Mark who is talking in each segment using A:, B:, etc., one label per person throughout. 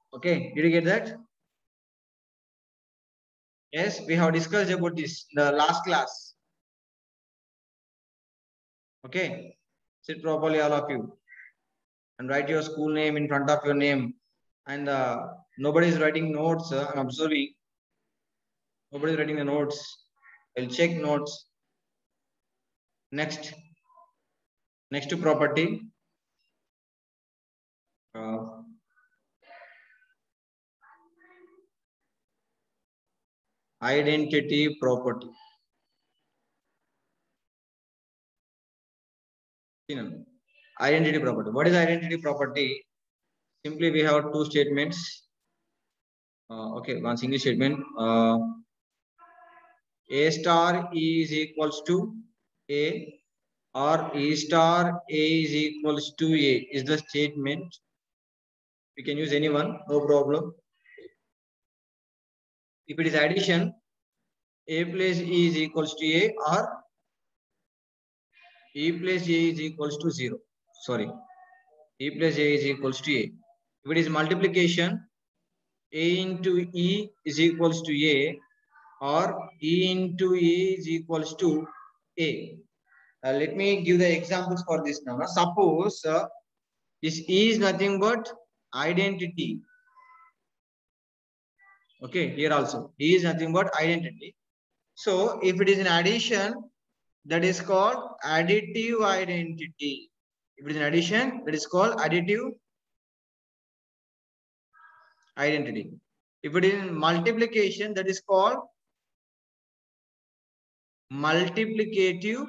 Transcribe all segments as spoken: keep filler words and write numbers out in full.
A: Okay, did you get that? Yes, we have discussed about this in the last class. Okay, sit properly, all of you, and write your school name in front of your name. And uh, nobody is writing notes. Uh, I'm observing. Nobody is writing the notes. I'll check notes. Next, next to property. Uh, identity property. Identity property. What is identity property? Simply, we have two statements. Uh, okay, one single statement. Uh, A star is equals to A, or A star A is equals to A is the statement. We can use anyone, no problem. If it is addition, A plus E is equals to A, or E plus A is equals to zero. Sorry, E plus A is equals to A. If it is multiplication, A into E is equals to A, or E into E is equals to A. Uh, let me give the examples for this now. Suppose uh, this E is nothing but identity. Okay, here also E is nothing but identity. So if it is an addition, that is called additive identity. If it is an addition, that is called additive identity. If it is multiplication, that is called multiplicative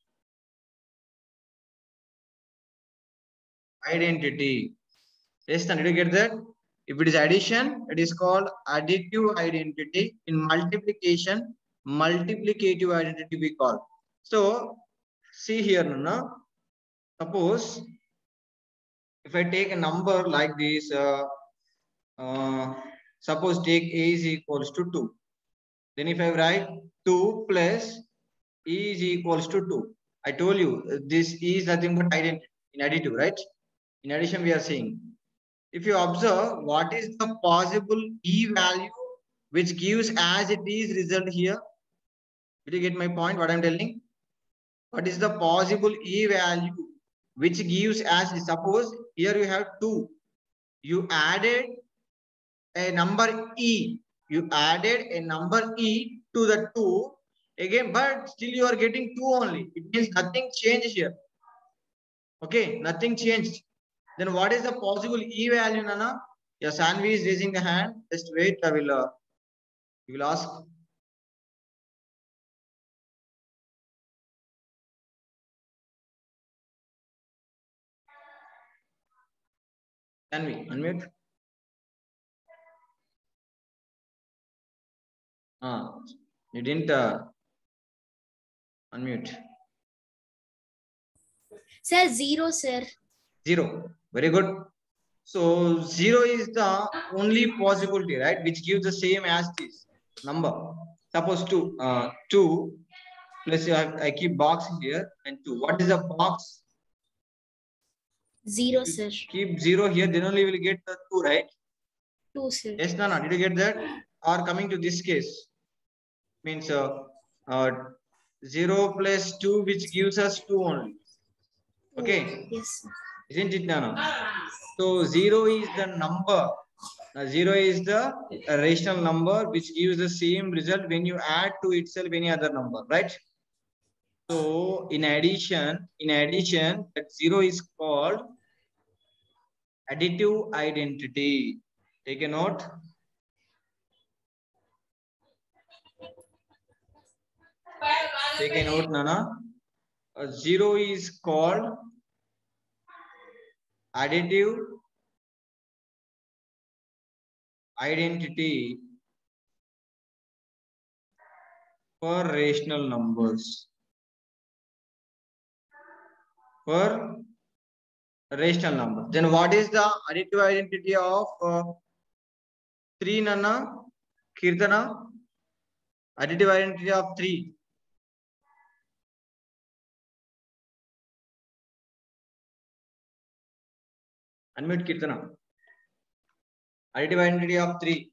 A: identity. Yes, did you get that? If it is addition, it is called additive identity. In multiplication, multiplicative identity we call. So, see here, no? Suppose if I take a number like this, uh, uh, suppose take A is equals to two. Then if I write two plus E is equals to two. I told you this E is nothing but identity in additive, right? In addition, we are saying. If you observe, what is the possible E value which gives as it is result here? Did you get my point? What I'm telling? What is the possible E value which gives as, suppose here you have two. You added a number E. You added a number E to the two again, but still you are getting two only. It means nothing changed here. Okay, nothing changed. Then what is the possible E value, Nana? Yeah, Sanvi is raising the hand. Just wait, I will, uh, you will ask. Sanvi, unmute. Ah, you didn't uh, unmute.
B: Sir, zero, sir.
A: Zero. Very good. So zero is the only possibility, right? Which gives the same as this number. Suppose two, uh, two plus I, I keep box here and two. What is the box?
B: Zero, sir.
A: Keep zero here, then only will get the two, right?
B: Two, sir.
A: Yes, Nana. Did you get that? Or coming to this case, means uh, uh, zero plus two, which gives us two only. Okay.
B: Yes.
A: Isn't it, Nana? So zero is the number. Now, zero is the rational number which gives the same result when you add to itself any other number, right? So in addition, in addition, that zero is called additive identity. Take a note. Take a note, Nana. Uh, zero is called additive identity for rational numbers. For rational number. Then what is the additive identity of uh, three, Nana? Kirtana? Additive identity of three. Unmute Kirtana. Additive identity of three.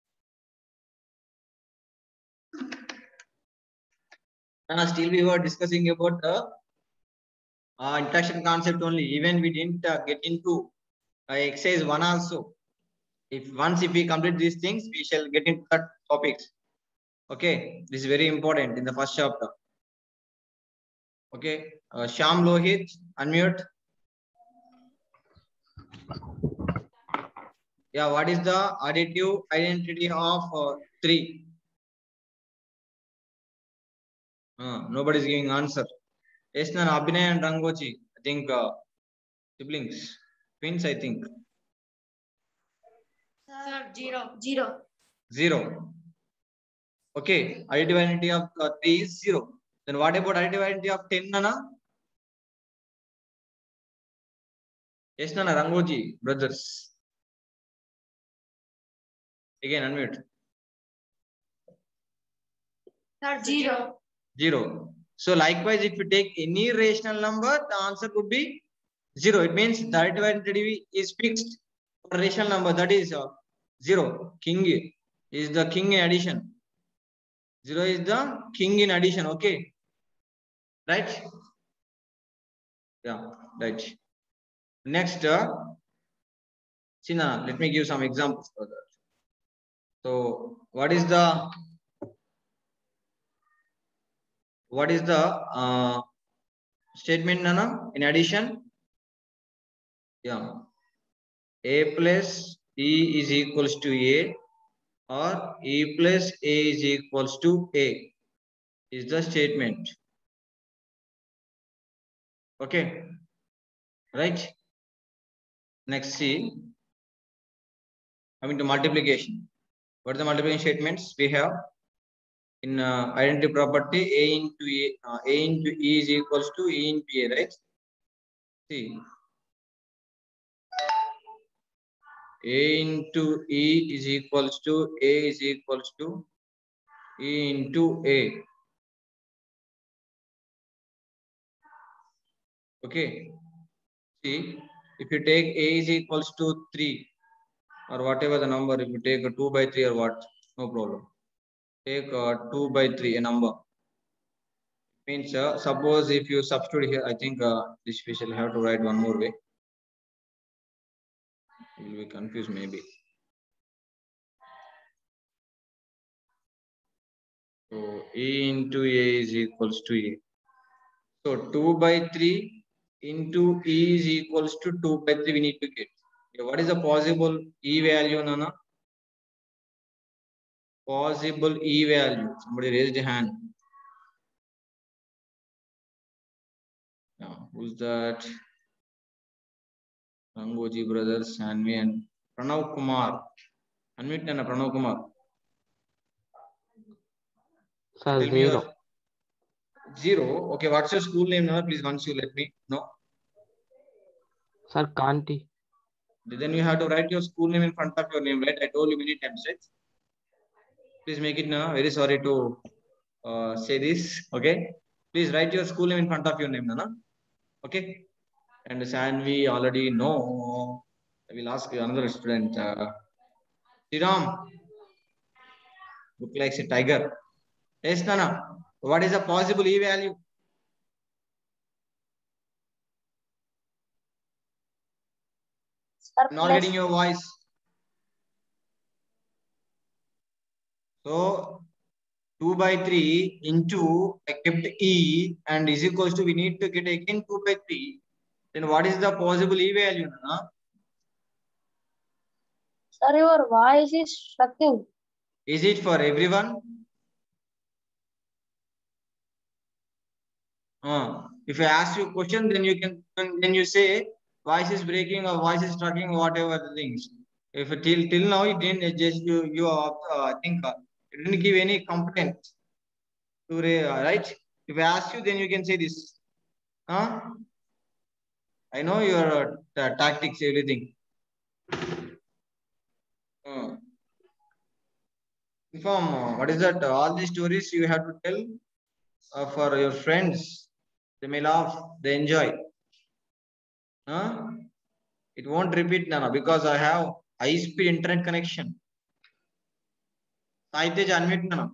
A: And still we were discussing about the uh, interaction concept only. Even we didn't uh, get into uh, exercise one also. If once if we complete these things, we shall get into that topics. Okay, this is very important in the first chapter. Okay, uh, Sham Lohit, unmute. Yeah, what is the additive identity of uh, three? Uh, nobody is giving answer. Yes, Nan, Abhinay and Rangochi. I think uh, siblings, twins. I think.
B: Sir, zero. Zero.
A: Zero. Okay, additive identity of uh, three is zero. Then what about additive identity of ten, Nana? Yes, Nana, Rangoji, brothers. Again, unmute.
B: Sir, zero.
A: Zero. So likewise, if you take any rational number, the answer would be zero. It means the additive identity is fixed for rational number. That is uh, zero. King is the king in addition. Zero is the king in addition. Okay. Right? Yeah, right. Next, uh, Sina, let me give some examples for that. So, what is the what is the uh, statement, Nana? In addition, yeah, A plus E is equals to A, or E plus A is equals to A is the statement. Okay, right? Next, see, coming to multiplication. What are the multiplication statements we have? In uh, identity property, A into A, uh, A into E is equals to E into A, right? See, A into E is equals to A is equals to E into A. Okay. See, if you take A is equals to three or whatever the number, if you take a two by three or what, no problem. Take a two by three, a number. Means, uh, suppose if you substitute here, I think uh, this we shall have to write one more way. You will be confused maybe. So E into A is equals to A. So two by three into E is equals to two by three we need to get. Okay, what is the possible E value, Nana? Possible E value. Somebody raised a hand. Yeah, who's that? Rangoji brothers, Sanvi and Pranav Kumar. Unmute Nana, Pranav Kumar.
C: Sir,
A: Tell me
C: zero.
A: your zero. Okay, what's your school name, Nana? Please once you let me know.
C: Sir, Kanti.
A: Then you have to write your school name in front of your name, right? I told you many times, right? Please make it now. Very sorry to uh, say this. Okay. Please write your school name in front of your name, Nana. Okay. And Sanvi already know. I will ask another student. Uh, Sriram. Look like a tiger. Yes, Nana. What is the possible E value?
B: Sir,
A: Not
B: plus.
A: getting your voice. So two by three into I kept E and is equals to we need to get again two by three. Then what is the possible E value? Nana?
B: Sir, your voice is shocking.
A: Is it for everyone? Uh, if I ask you a question, then you can then you say voice is breaking or voice is talking, whatever the things. If till till now it didn't just you you uh, I think uh, it didn't give any complaint to uh, right. If I ask you, then you can say this. Huh? I know your uh, tactics, everything. Uh, inform uh, what is that? Uh, all these stories you have to tell uh, for your friends. They may laugh, they enjoy. Huh? It won't repeat, Nana, because I have high speed internet connection. Saitej, unmute nana.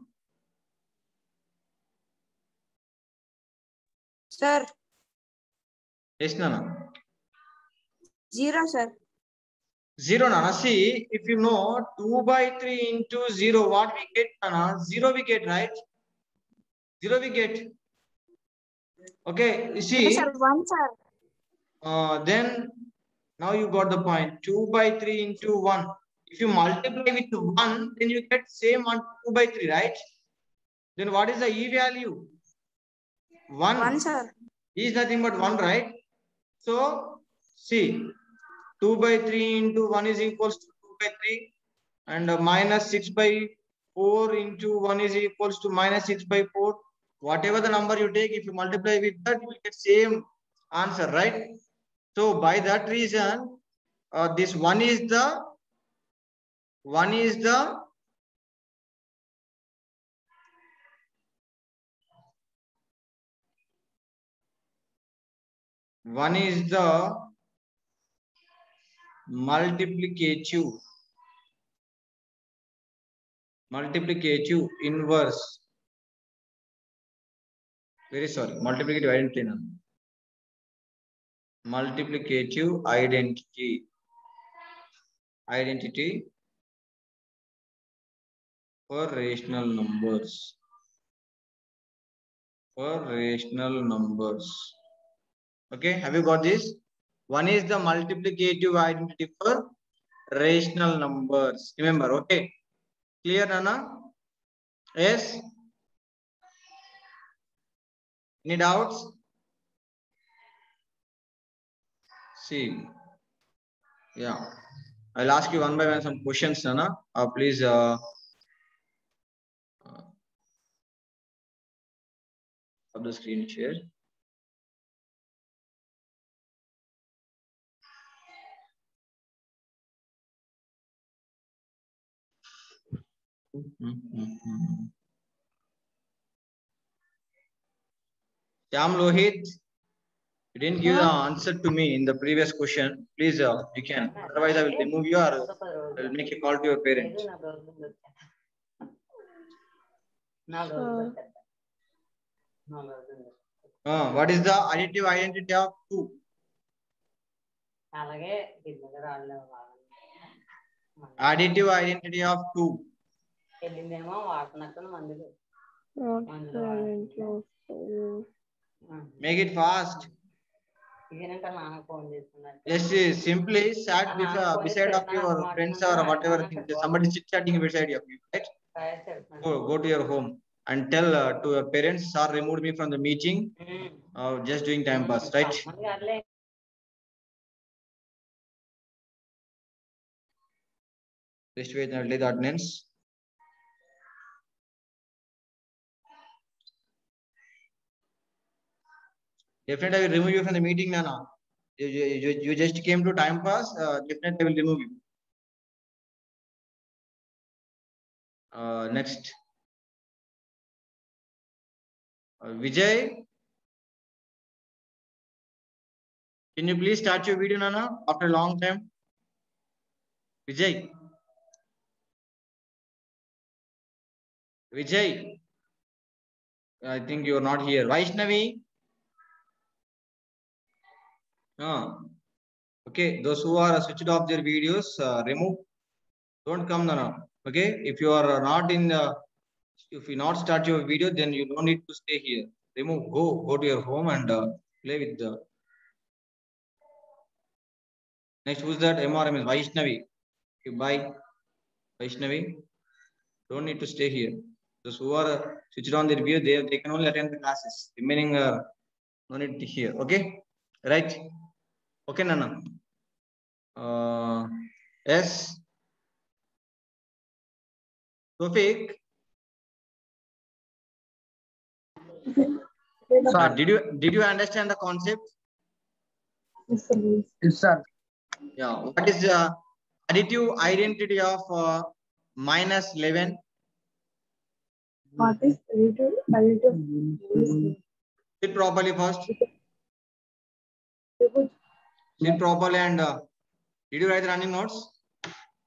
D: Sir,
A: Yes, nana.
D: zero, sir.
A: Zero, nana. See, if you know two by three into zero, what we get, nana? Zero we get, right? Zero we get. Okay, you see.
D: Sir, one, sir.
A: Uh, then now you got the point. two by three into one. If you multiply with one, then you get same on two by three, right? Then what is the E value? one.
D: One, sir.
A: E is nothing but one, right? So, see, two by three into one is equals to two by three. And uh, minus six by four into one is equals to minus six by four. Whatever the number you take, if you multiply with that, you will get same answer, right? So, by that reason, uh, this one is the one is the one is the multiplicative multiplicative inverse. Very sorry, multiplicative identity. No? Multiplicative identity. Identity for rational numbers. For rational numbers. Okay, have you got this? One is the multiplicative identity for rational numbers. Remember, okay? Clear, Nana? Yes? Any doubts? See. Yeah. I'll ask you one by one some questions, Nana. Uh, please uh, uh, of the screen share. Shyam Lohit, you didn't give the answer to me in the previous question. Please, uh, you can. Otherwise, I will remove you or I will make a call to your parents. Uh, what is the additive identity of two? Additive identity of two. Make it fast. Yes, yes, simply sat beside, beside of your friends or whatever thing. Somebody chit chatting beside of you, right? Go, go to your home and tell uh, to your parents, sir removed me from the meeting. Uh, just doing time pass, right? Just wait and delay the attendance. Definitely, I will remove you from the meeting, Nana. You, you, you just came to time pass. Uh, definitely, I will remove you. Uh, next, uh, Vijay. Can you please start your video, Nana? After a long time, Vijay. Vijay. I think you are not here. Vaishnavi. Uh, okay, those who are switched off their videos, uh, remove. Don't come, Nana. Okay, if you are not in the, if you not start your video, then you don't need to stay here. Remove. Go, go to your home and uh, play with the. Next, who's that? M R M is Vaishnavi. Okay, bye, Vaishnavi. Don't need to stay here. Those who are switched on their video, they they can only attend the classes. Remaining, uh, no need to hear. Okay, right? Okay, Nana. Uh, yes. Tofik. Uh, did you did you understand the concept?
E: Yes, sir.
A: Yeah. What is the additive identity of uh, minus eleven?
B: What is additive? Additive.
A: Sit properly first. Sit properly and uh, did you write the running notes?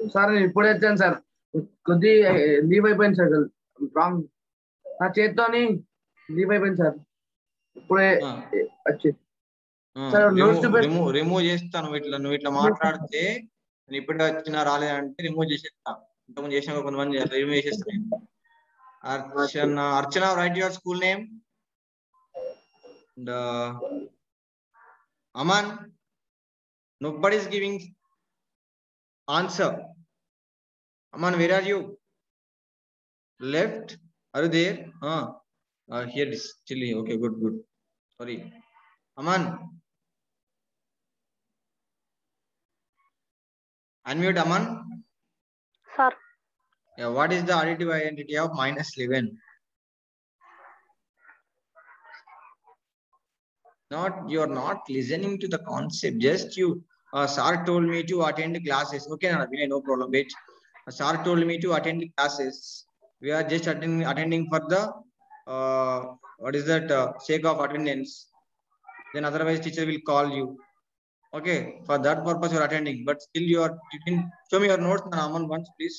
E: Sir నేను ఇప్పుడే వచ్చాను sir. కొద్ది leave అయిపోయింది sir. Wrong నా చేత్తోని leave అయిపోయింది sir. ఇప్పుడే వచ్చి
A: remove remove చేస్తాను. ఇట్లా నువ్వు ఇట్లా మాట్లాడితే నేను ఇప్పుడే వచ్చినా రాలేదంటే రిమూవ్ చేసేస్తా. ఇంతకుముందు చేసిన కొంతమంది రిమూవ్ చేసేస్తాను. Archana Archana write your school name. And uh, Aman, nobody is giving answer. Aman, where are you? Left? Are you there? Ah, uh, here is Chili. Okay, good, good. Sorry, Aman. Unmute, Aman.
F: Sir.
A: Yeah, what is the additive identity of minus eleven? Not, you are not listening to the concept. Just you, uh, sir told me to attend classes. Okay, no problem. Wait, uh, sir told me to attend classes. We are just attending attending for the uh, what is that uh, sake of attendance. Then otherwise teacher will call you. Okay, for that purpose you are attending. But still you are. You can show me your notes, Aman, once please.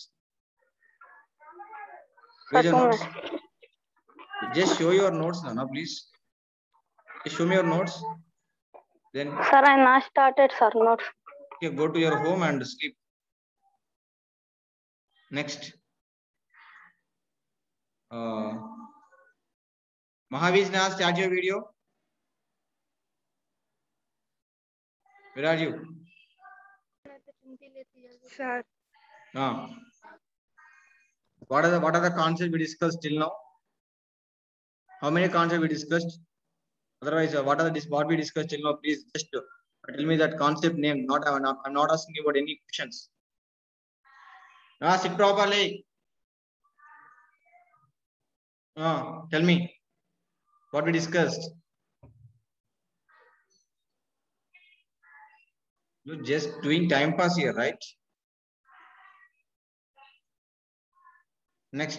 A: Where's your notes? Just show your notes, Nana, please. Show me your notes. Then.
F: Sir, I not started, sir, notes.
A: Okay, go to your home and sleep. Next. Uh, Mahavir, now start your video. Where are you?
B: Sir.
A: Ah. What are the what are the concepts we discussed till now? How many concepts we discussed? Otherwise, uh, what are the what we discussed till now? Please just uh, tell me that concept name. Not, I'm not, I'm not asking you about any questions. Ah, sit properly. Ah, tell me what we discussed. You're just doing time pass here, right? Next.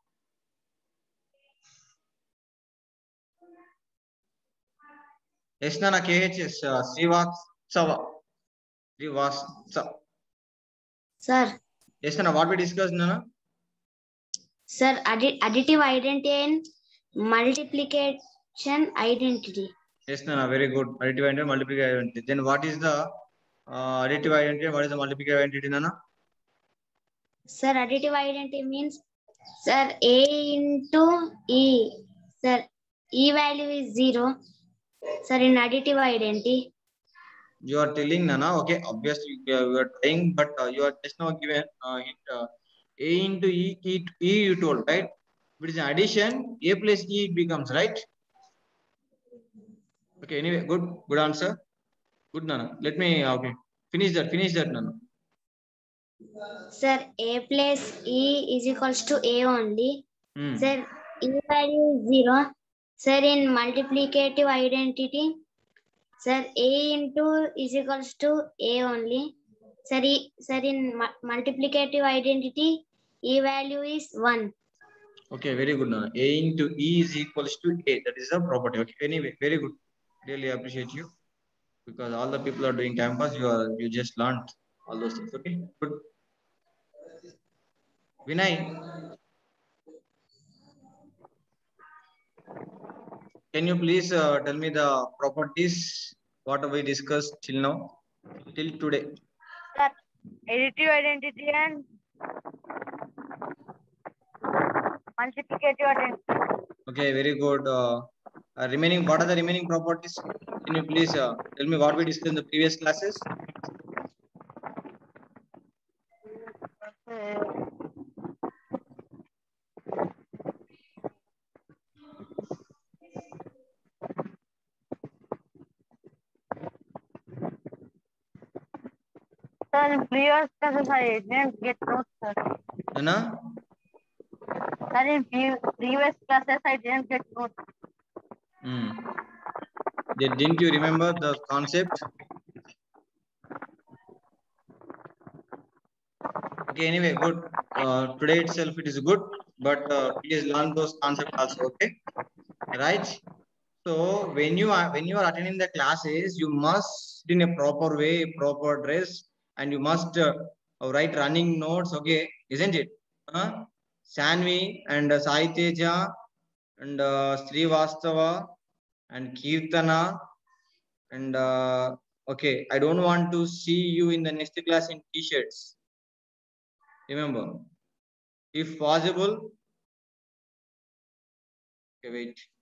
A: Yes, Nana, K H S, uh, Srivastava. Srivastava.
D: Sir.
A: Yes, Nana, what we discussed, Nana?
D: Sir, addi additive identity and multiplication identity.
A: Yes, Nana, very good. Additive identity, multiplicative identity. Then what is the uh, additive identity and what is the multiplicative identity, Nana?
D: Sir, additive identity means, sir, A into E. Sir, E value is zero. Sir, in additive identity.
A: You are telling, Nana, okay, obviously you are, you are trying, but uh, you are just now given uh, hint, uh, A into E, E, to E you told, right? If it is an addition, A plus E it becomes, right? Okay, anyway, good, good answer. Good, Nana. Let me, okay, finish that, finish that, Nana.
D: Sir, A plus E is equals to A only. Hmm. Sir, E value is zero. Sir, in multiplicative identity, sir, A into is equals to A only. Sir, e, sir, in mu multiplicative identity, E value is one.
A: Okay, very good, Nana. A into E is equals to A. That is the property. Okay, anyway, very good. Really appreciate you. Because all the people are doing time pass, you are you just learned all those things. Okay, good. Vinay, can you please uh, tell me the properties what we discussed till now, till today?
F: Sir, additive identity and multiplicative identity.
A: Okay, very good. Uh, uh, remaining, what are the remaining properties? Can you please uh, tell me what we discussed in the previous classes?
F: Sir, in previous classes I didn't get notes, sir.
A: Anna?
F: Sir, in previous classes I didn't get notes.
A: Hmm. Didn't you remember the concept? Okay, anyway, good. Uh, today itself it is good, but uh, please learn those concepts also, okay? Right? So when you are when you are attending the classes, you must in a proper way, proper dress, and you must uh, write running notes, okay, isn't it? Huh? Sanvi and uh, Sai Teja and uh, Srivastava and Kirtana and uh, okay, I don't want to see you in the next class in t-shirts. Remember, if possible. Okay, wait.